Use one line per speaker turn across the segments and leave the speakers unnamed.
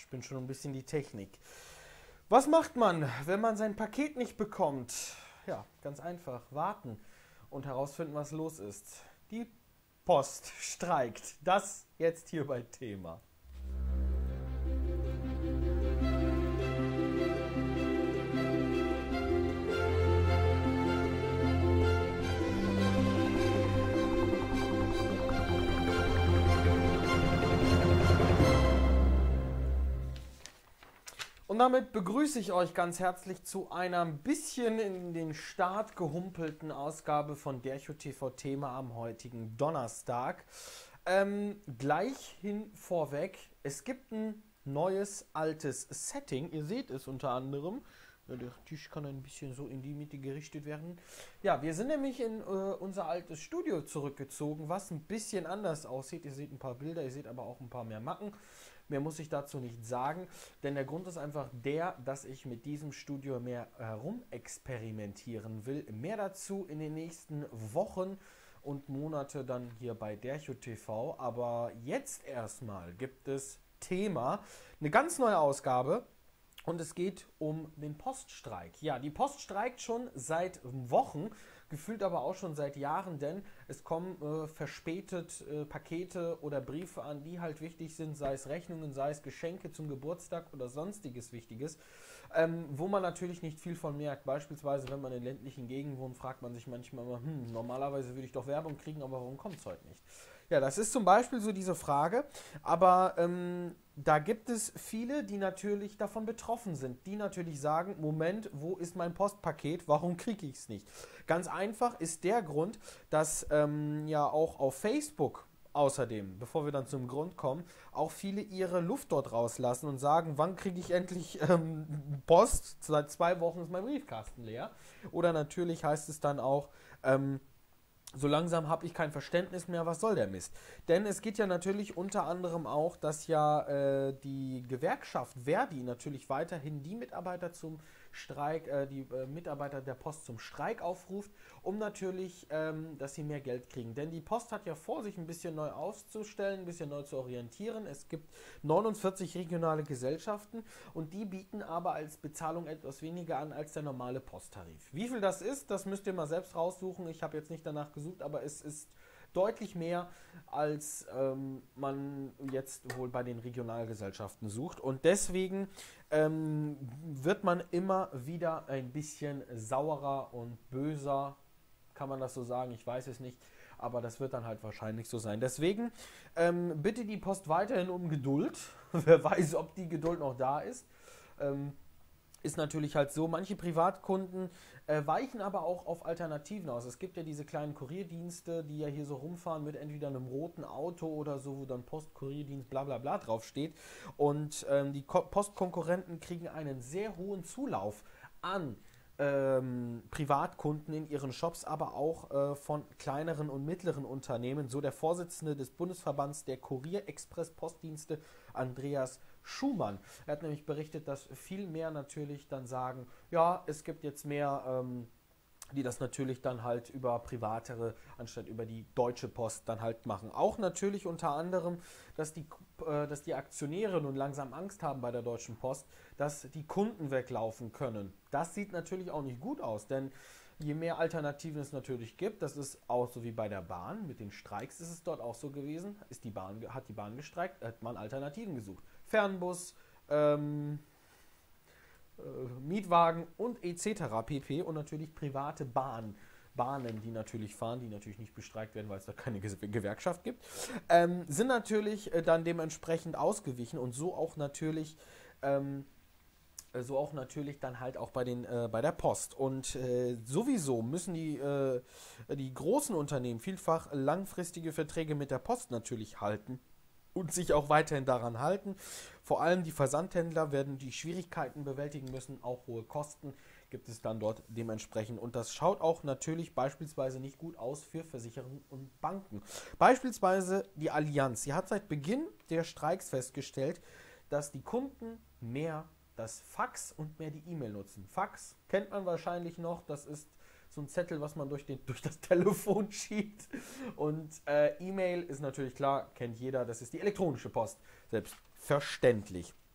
Ich bin schon ein bisschen die Technik. Was macht man, wenn man sein Paket nicht bekommt? Ja, ganz einfach. Warten und herausfinden, was los ist. Die Post streikt. Das jetzt hier bei Thema. Und damit begrüße ich euch ganz herzlich zu einer ein bisschen in den Start gehumpelten Ausgabe von Dercho TV Thema am heutigen Donnerstag. Gleich vorweg, es gibt ein neues, altes Setting. Ihr seht es unter anderem. Der Tisch kann ein bisschen so in die Mitte gerichtet werden. Ja, wir sind nämlich in unser altes Studio zurückgezogen, was ein bisschen anders aussieht. Ihr seht ein paar Bilder, ihr seht aber auch ein paar mehr Macken. Mehr muss ich dazu nicht sagen, denn der Grund ist einfach der, dass ich mit diesem Studio mehr herumexperimentieren will. Mehr dazu in den nächsten Wochen und Monate dann hier bei Dercho TV. Aber jetzt erstmal gibt es Thema, eine ganz neue Ausgabe. Und es geht um den Poststreik. Ja, die Post streikt schon seit Wochen, gefühlt aber auch schon seit Jahren, denn es kommen verspätet Pakete oder Briefe an, die halt wichtig sind, sei es Rechnungen, sei es Geschenke zum Geburtstag oder sonstiges Wichtiges, wo man natürlich nicht viel von merkt. Beispielsweise, wenn man in ländlichen Gegenden wohnt, fragt man sich manchmal immer, normalerweise würde ich doch Werbung kriegen, aber warum kommt es heute nicht? Ja, das ist zum Beispiel so diese Frage, aber da gibt es viele, die natürlich davon betroffen sind, die natürlich sagen, Moment, wo ist mein Postpaket, warum kriege ich es nicht? Ganz einfach ist der Grund, dass ja auch auf Facebook außerdem, bevor wir dann zum Grund kommen, auch viele ihre Luft dort rauslassen und sagen, wann kriege ich endlich Post? Seit 2 Wochen ist mein Briefkasten leer. Oder natürlich heißt es dann auch, so langsam habe ich kein Verständnis mehr, was soll der Mist? Denn es geht ja natürlich unter anderem auch, dass ja die Gewerkschaft Verdi natürlich weiterhin die Mitarbeiter zum Streik, Mitarbeiter der Post zum Streik aufruft, um natürlich, dass sie mehr Geld kriegen. Denn die Post hat ja vor, sich ein bisschen neu aufzustellen, ein bisschen neu zu orientieren. Es gibt 49 regionale Gesellschaften und die bieten aber als Bezahlung etwas weniger an als der normale Posttarif. Wie viel das ist, das müsst ihr mal selbst raussuchen. Ich habe jetzt nicht danach gesucht, aber es ist deutlich mehr, als man jetzt wohl bei den Regionalgesellschaften sucht. Und deswegen wird man immer wieder ein bisschen saurer und böser. Kann man das so sagen? Ich weiß es nicht. Aber das wird dann halt wahrscheinlich so sein. Deswegen bitte die Post weiterhin um Geduld. Wer weiß, ob die Geduld noch da ist. Ist natürlich halt so, manche Privatkunden weichen aber auch auf Alternativen aus. Es gibt ja diese kleinen Kurierdienste, die ja hier so rumfahren mit entweder einem roten Auto oder so, wo dann Postkurierdienst bla bla bla draufsteht. Und die Postkonkurrenten kriegen einen sehr hohen Zulauf an Privatkunden in ihren Shops, aber auch von kleineren und mittleren Unternehmen. So der Vorsitzende des Bundesverbands der Kurier-Express-Postdienste, Andreas Schumann. Er hat nämlich berichtet, dass viel mehr natürlich dann sagen, ja, es gibt jetzt mehr, die das natürlich dann halt über privatere, anstatt über die Deutsche Post dann halt machen. Auch natürlich unter anderem, dass die Aktionäre nun langsam Angst haben bei der Deutschen Post, dass die Kunden weglaufen können. Das sieht natürlich auch nicht gut aus, denn je mehr Alternativen es natürlich gibt, das ist auch so wie bei der Bahn, mit den Streiks ist es dort auch so gewesen, hat die Bahn gestreikt, hat man Alternativen gesucht. Fernbus, Mietwagen und etc. pp. Und natürlich private Bahnen, die natürlich fahren, die natürlich nicht bestreikt werden, weil es da keine Gewerkschaft gibt, sind natürlich dann dementsprechend ausgewichen und so auch natürlich dann halt auch bei der Post. Und sowieso müssen die großen Unternehmen vielfach langfristige Verträge mit der Post natürlich halten und sich auch weiterhin daran halten. Vor allem die Versandhändler werden die Schwierigkeiten bewältigen müssen, auch hohe Kosten gibt es dann dort dementsprechend. Und das schaut auch natürlich beispielsweise nicht gut aus für Versicherungen und Banken. Beispielsweise die Allianz. Sie hat seit Beginn der Streiks festgestellt, dass die Kunden mehr das Fax und mehr die E-Mail nutzen. Fax kennt man wahrscheinlich noch, das ist so ein Zettel, was man durch das Telefon schiebt. Und E-Mail ist natürlich klar, kennt jeder, das ist die elektronische Post. Selbstverständlich.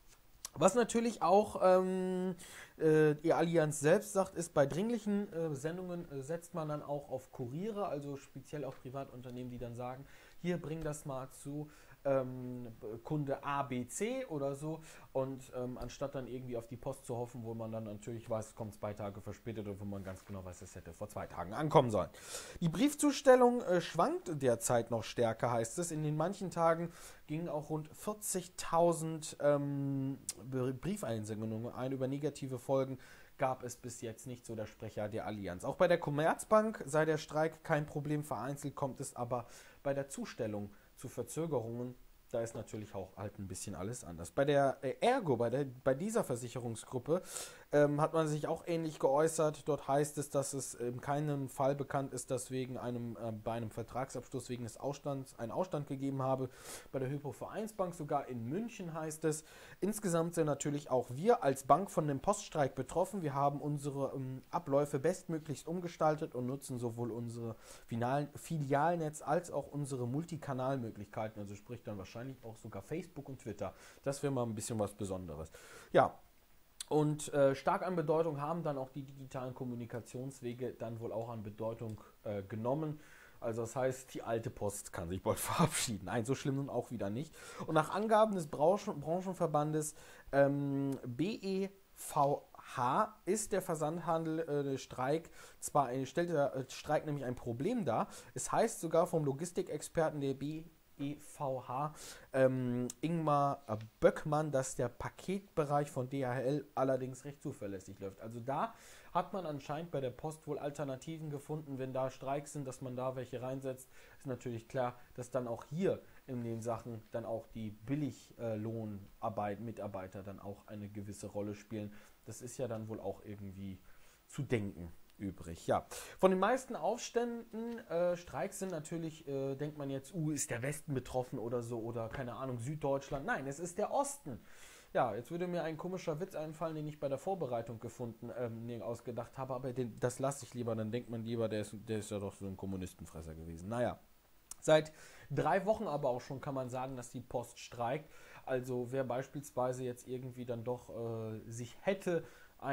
Was natürlich auch die Allianz selbst sagt, ist, bei dringlichen Sendungen setzt man dann auch auf Kuriere, also speziell auf Privatunternehmen, die dann sagen, hier bring das mal zu Kunde A, B, C oder so. Und anstatt dann irgendwie auf die Post zu hoffen, wo man dann natürlich weiß, es kommt 2 Tage verspätet oder wo man ganz genau weiß, es hätte vor 2 Tagen ankommen sollen. Die Briefzustellung schwankt derzeit noch stärker, heißt es. In den manchen Tagen gingen auch rund 40.000 Briefeinsendungen ein. Über negative Folgen gab es bis jetzt nicht, so der Sprecher der Allianz. Auch bei der Commerzbank sei der Streik kein Problem, vereinzelt kommt es aber bei der Zustellung zu Verzögerungen. Da ist natürlich auch halt ein bisschen alles anders. Bei der Ergo, bei dieser Versicherungsgruppe, hat man sich auch ähnlich geäußert. Dort heißt es, dass es in keinem Fall bekannt ist, dass bei einem Vertragsabschluss wegen des Ausstands einen Ausstand gegeben habe. Bei der Hypo-Vereinsbank, sogar in München, heißt es, insgesamt sind natürlich auch wir als Bank von dem Poststreik betroffen. Wir haben unsere Abläufe bestmöglichst umgestaltet und nutzen sowohl unsere Filialnetz als auch unsere Multikanalmöglichkeiten. Also sprich dann wahrscheinlich auch sogar Facebook und Twitter. Das wäre mal ein bisschen was Besonderes. Ja, und stark an Bedeutung haben dann auch die digitalen Kommunikationswege dann wohl auch an Bedeutung genommen. Also das heißt, die alte Post kann sich bald verabschieden. Nein, so schlimm nun auch wieder nicht. Und nach Angaben des Branchenverbandes BEVH ist der Versandhandel Streik, stellt der Streik nämlich ein Problem dar. Es heißt sogar vom Logistikexperten der BEVH Ingmar Böckmann, dass der Paketbereich von DHL allerdings recht zuverlässig läuft. Also da hat man anscheinend bei der Post wohl Alternativen gefunden, wenn da Streiks sind, dass man da welche reinsetzt. Ist natürlich klar, dass dann auch hier in den Sachen dann auch die Billiglohnarbeit-Mitarbeiter dann auch eine gewisse Rolle spielen. Das ist ja dann wohl auch irgendwie zu denken übrig. Ja, von den meisten Aufständen, Streiks sind natürlich, denkt man jetzt, ist der Westen betroffen oder so oder keine Ahnung, Süddeutschland. Nein, es ist der Osten. Ja, jetzt würde mir ein komischer Witz einfallen, den ich bei der Vorbereitung ausgedacht habe, aber das lasse ich lieber, dann denkt man lieber, der ist ja doch so ein Kommunistenfresser gewesen. Naja, seit 3 Wochen aber auch schon kann man sagen, dass die Post streikt. Also wer beispielsweise jetzt irgendwie dann doch sich hätte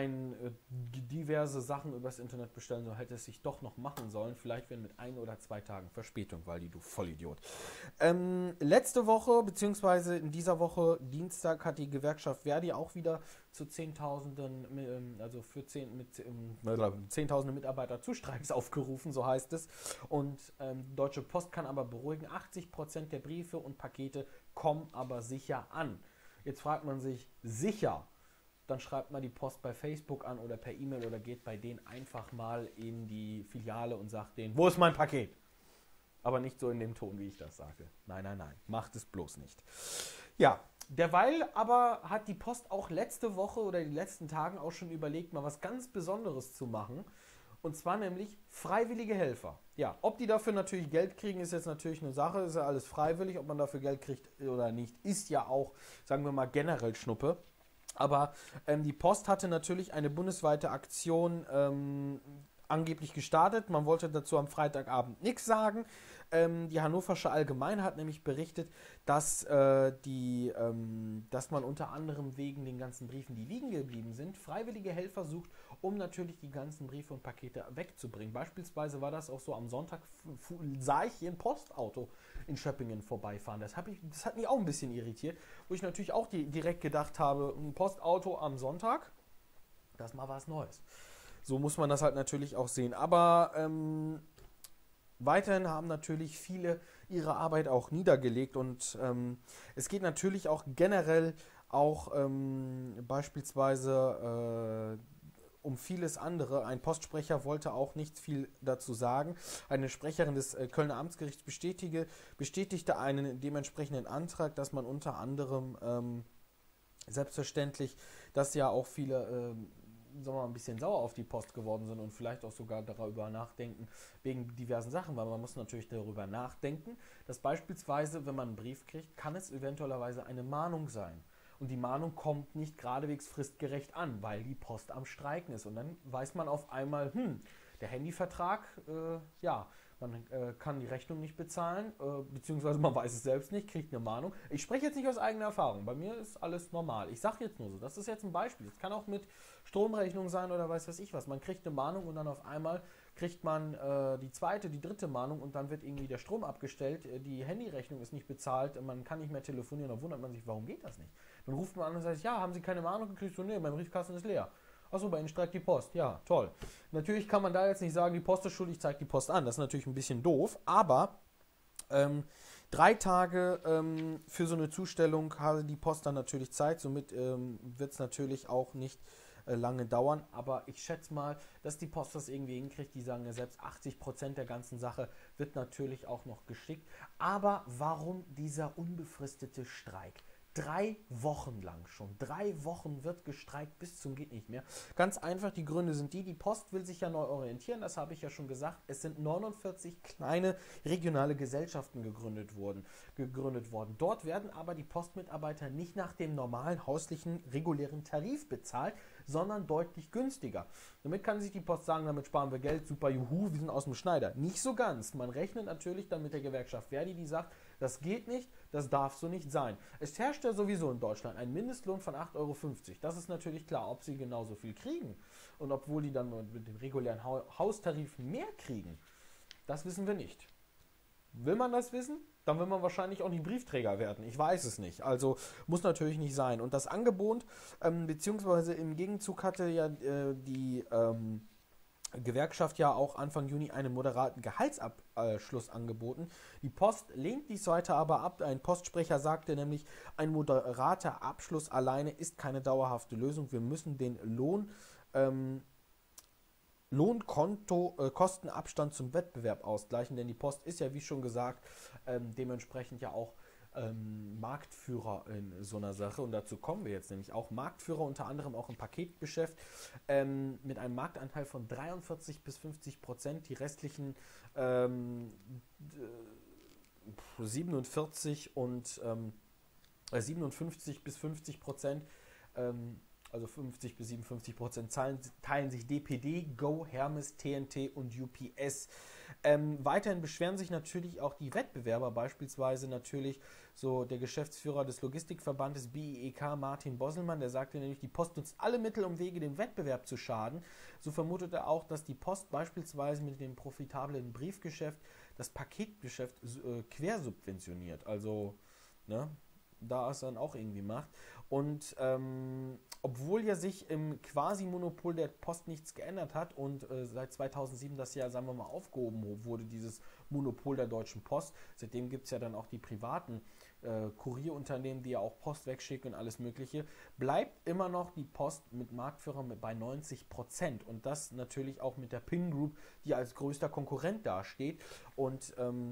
diverse Sachen übers Internet bestellen soll, hätte es sich doch noch machen sollen. Vielleicht wenn mit 1 oder 2 Tagen Verspätung, weil du Vollidiot. Letzte Woche, beziehungsweise in dieser Woche, Dienstag, hat die Gewerkschaft Verdi auch wieder zu Zehntausenden, also für 10.000 Mitarbeiter zu Streiks aufgerufen, so heißt es. Und Deutsche Post kann aber beruhigen, 80% der Briefe und Pakete kommen aber sicher an. Jetzt fragt man sich, sicher? Dann schreibt mal die Post bei Facebook an oder per E-Mail oder geht bei denen einfach mal in die Filiale und sagt denen, wo ist mein Paket? Aber nicht so in dem Ton, wie ich das sage. Nein, nein, nein, macht es bloß nicht. Ja, derweil aber hat die Post auch letzte Woche oder die letzten Tagen auch schon überlegt, mal was ganz Besonderes zu machen. Und zwar nämlich freiwillige Helfer. Ja, ob die dafür natürlich Geld kriegen, ist jetzt natürlich eine Sache. Ist ja alles freiwillig. Ob man dafür Geld kriegt oder nicht, ist ja auch, sagen wir mal, generell Schnuppe. Aber die Post hatte natürlich eine bundesweite Aktion angeblich gestartet. Man wollte dazu am Freitagabend nichts sagen. Die Hannoversche Allgemeine hat nämlich berichtet, dass man unter anderem wegen den ganzen Briefen, die liegen geblieben sind, freiwillige Helfer sucht, um natürlich die ganzen Briefe und Pakete wegzubringen. Beispielsweise war das auch so, am Sonntag sah ich hier ein Postauto in Schöppingen vorbeifahren. Das hat mich auch ein bisschen irritiert, wo ich natürlich auch direkt gedacht habe, ein Postauto am Sonntag, das ist mal was Neues. So muss man das halt natürlich auch sehen. Aber weiterhin haben natürlich viele ihre Arbeit auch niedergelegt und es geht natürlich auch generell auch beispielsweise um vieles andere. Ein Postsprecher wollte auch nicht viel dazu sagen. Eine Sprecherin des Kölner Amtsgerichts bestätigte einen dementsprechenden Antrag, dass man unter anderem selbstverständlich, dass ja auch viele sagen wir mal, ein bisschen sauer auf die Post geworden sind und vielleicht auch sogar darüber nachdenken, wegen diversen Sachen, weil man muss natürlich darüber nachdenken, dass beispielsweise, wenn man einen Brief kriegt, kann es eventuellerweise eine Mahnung sein. Und die Mahnung kommt nicht geradewegs fristgerecht an, weil die Post am Streiken ist. Und dann weiß man auf einmal, der Handyvertrag, Man kann die Rechnung nicht bezahlen, beziehungsweise man weiß es selbst nicht, kriegt eine Mahnung. Ich spreche jetzt nicht aus eigener Erfahrung, bei mir ist alles normal. Ich sage jetzt nur so, das ist jetzt ein Beispiel. Es kann auch mit Stromrechnung sein oder weiß ich was. Man kriegt eine Mahnung und dann auf einmal kriegt man die zweite, die dritte Mahnung und dann wird irgendwie der Strom abgestellt, die Handyrechnung ist nicht bezahlt, man kann nicht mehr telefonieren, dann wundert man sich, warum geht das nicht? Dann ruft man an und sagt, ja, haben Sie keine Mahnung gekriegt? So, nee, mein Briefkasten ist leer. Achso, bei Ihnen streikt die Post. Ja, toll. Natürlich kann man da jetzt nicht sagen, die Post ist schuld, ich zeige die Post an. Das ist natürlich ein bisschen doof, aber 3 Tage für so eine Zustellung hatte die Post dann natürlich Zeit. Somit wird es natürlich auch nicht lange dauern. Aber ich schätze mal, dass die Post das irgendwie hinkriegt. Die sagen ja selbst 80% der ganzen Sache wird natürlich auch noch geschickt. Aber warum dieser unbefristete Streik? 3 Wochen lang schon. 3 Wochen wird gestreikt bis zum geht nicht mehr. Ganz einfach, die Gründe sind die Post will sich ja neu orientieren, das habe ich ja schon gesagt. Es sind 49 kleine regionale Gesellschaften gegründet worden. Dort werden aber die Postmitarbeiter nicht nach dem normalen hauslichen regulären Tarif bezahlt, sondern deutlich günstiger. Damit kann sich die Post sagen, damit sparen wir Geld, super, juhu, wir sind aus dem Schneider. Nicht so ganz. Man rechnet natürlich dann mit der Gewerkschaft Verdi, die sagt, das geht nicht, das darf so nicht sein. Es herrscht ja sowieso in Deutschland ein Mindestlohn von 8,50 €. Das ist natürlich klar, ob sie genauso viel kriegen und obwohl die dann mit dem regulären Haustarif mehr kriegen, das wissen wir nicht. Will man das wissen? Dann will man wahrscheinlich auch nicht Briefträger werden. Ich weiß es nicht. Also muss natürlich nicht sein. Und das Angebot, beziehungsweise im Gegenzug hatte ja die Gewerkschaft ja auch Anfang Juni einen moderaten Gehaltsabschluss angeboten. Die Post lehnt dies weiter aber ab. Ein Postsprecher sagte nämlich, ein moderater Abschluss alleine ist keine dauerhafte Lösung. Wir müssen den Lohnkonto-Kostenabstand zum Wettbewerb ausgleichen, denn die Post ist ja, wie schon gesagt, dementsprechend ja auch Marktführer in so einer Sache und dazu kommen wir jetzt nämlich auch Marktführer unter anderem auch im Paketgeschäft mit einem Marktanteil von 43-50%, die restlichen 47 und 57-50%, also 50-57% teilen sich DPD, Go, Hermes, TNT und UPS. Weiterhin beschweren sich natürlich auch die Wettbewerber, beispielsweise natürlich so der Geschäftsführer des Logistikverbandes BIEK, Martin Bosselmann, der sagte nämlich, die Post nutzt alle Mittel, um Wege dem Wettbewerb zu schaden. So vermutet er auch, dass die Post beispielsweise mit dem profitablen Briefgeschäft das Paketgeschäft quersubventioniert. Also, ne, da es dann auch irgendwie macht. Und obwohl ja sich im Quasi-Monopol der Post nichts geändert hat und seit 2007 das ja, sagen wir mal, aufgehoben wurde, dieses Monopol der Deutschen Post, seitdem gibt es ja dann auch die privaten Kurierunternehmen, die ja auch Post wegschicken und alles mögliche, bleibt immer noch die Post mit Marktführern bei 90% und das natürlich auch mit der PIN Group, die als größter Konkurrent dasteht und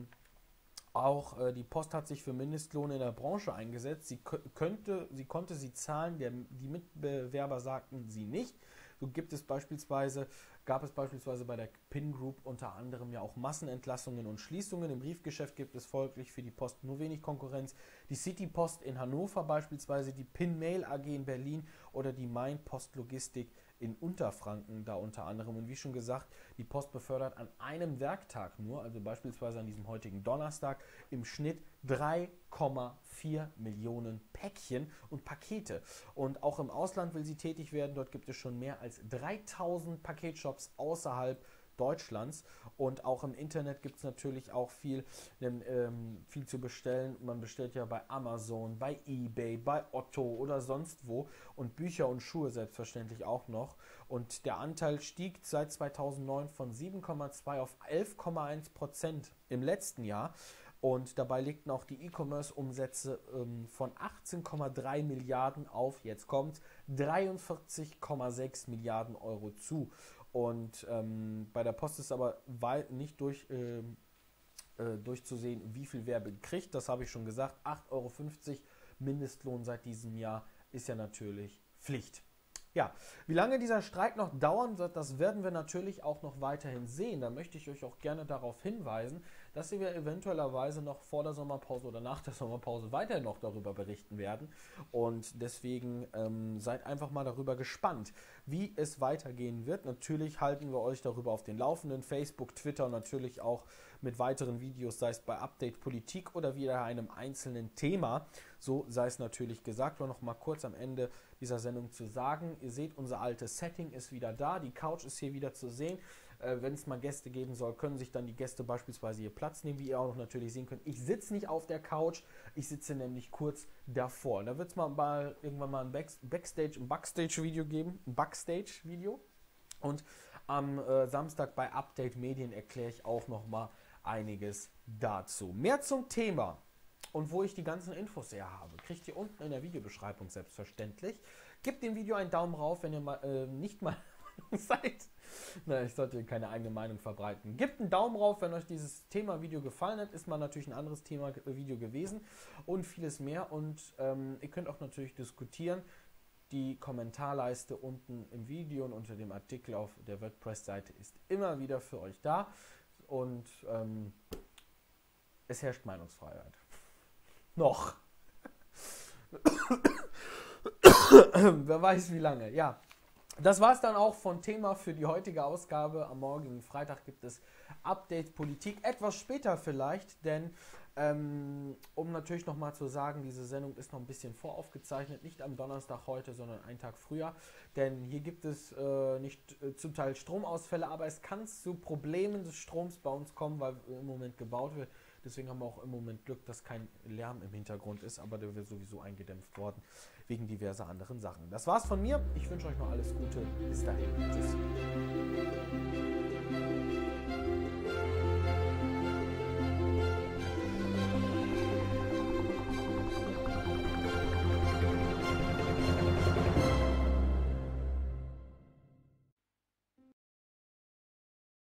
auch die Post hat sich für Mindestlohn in der Branche eingesetzt. Sie konnte sie zahlen, die Mitbewerber sagten sie nicht. So gab es beispielsweise bei der PIN Group unter anderem ja auch Massenentlassungen und Schließungen. Im Briefgeschäft gibt es folglich für die Post nur wenig Konkurrenz. Die City Post in Hannover beispielsweise, die PIN Mail AG in Berlin oder die Main Post Logistik in Unterfranken da unter anderem. Und wie schon gesagt, die Post befördert an einem Werktag nur, also beispielsweise an diesem heutigen Donnerstag, im Schnitt 3,4 Millionen Päckchen und Pakete. Und auch im Ausland will sie tätig werden. Dort gibt es schon mehr als 3000 Paketshops außerhalb Deutschlands und auch im Internet gibt es natürlich auch viel zu bestellen. Man bestellt ja bei Amazon, bei eBay, bei Otto oder sonst wo und Bücher und Schuhe selbstverständlich auch noch. Und der Anteil stieg seit 2009 von 7,2 auf 11,1% im letzten Jahr. Und dabei legten auch die E-Commerce-Umsätze von 18,3 Milliarden auf, jetzt kommt 43,6 Milliarden Euro zu. Und bei der Post ist aber nicht durchzusehen, wie viel wer kriegt. Das habe ich schon gesagt. 8,50 € Mindestlohn seit diesem Jahr ist ja natürlich Pflicht. Ja, wie lange dieser Streik noch dauern wird, das werden wir natürlich auch noch weiterhin sehen. Da möchte ich euch auch gerne darauf hinweisen, dass wir eventuellerweise noch vor der Sommerpause oder nach der Sommerpause weiterhin noch darüber berichten werden. Und deswegen seid einfach mal darüber gespannt, wie es weitergehen wird. Natürlich halten wir euch darüber auf den Laufenden. Facebook, Twitter, natürlich auch mit weiteren Videos, sei es bei Update Politik oder wieder einem einzelnen Thema. So sei es natürlich gesagt. Und noch mal kurz am Ende dieser Sendung zu sagen, ihr seht, unser altes Setting ist wieder da. Die Couch ist hier wieder zu sehen. Wenn es mal Gäste geben soll, können sich dann die Gäste beispielsweise hier Platz nehmen, wie ihr auch noch natürlich sehen könnt. Ich sitze nicht auf der Couch, ich sitze nämlich kurz davor. Da wird es irgendwann mal ein Backstage-Video geben, ein Backstage-Video. Und am Samstag bei Update Medien erkläre ich auch noch mal einiges dazu. Mehr zum Thema und wo ich die ganzen Infos her habe, kriegt ihr unten in der Videobeschreibung selbstverständlich. Gebt dem Video einen Daumen rauf, wenn ihr nicht mal seid. Na, ich sollte keine eigene Meinung verbreiten. Gebt einen Daumen rauf, wenn euch dieses Thema-Video gefallen hat. Ist mal natürlich ein anderes Thema-Video gewesen und vieles mehr. Und ihr könnt auch natürlich diskutieren. Die Kommentarleiste unten im Video und unter dem Artikel auf der WordPress-Seite ist immer wieder für euch da. Und es herrscht Meinungsfreiheit. Noch. Wer weiß wie lange. Ja. Das war es dann auch von Thema für die heutige Ausgabe. Am morgigen Freitag gibt es Update Politik. Etwas später vielleicht, denn um natürlich nochmal zu sagen, diese Sendung ist noch ein bisschen voraufgezeichnet. Nicht am Donnerstag heute, sondern einen Tag früher. Denn hier gibt es nicht zum Teil Stromausfälle, aber es kann zu Problemen des Stroms bei uns kommen, weil im Moment gebaut wird. Deswegen haben wir auch im Moment Glück, dass kein Lärm im Hintergrund ist, aber der wird sowieso eingedämpft worden wegen diverser anderen Sachen. Das war's von mir. Ich wünsche euch noch alles Gute. Bis dahin. Tschüss.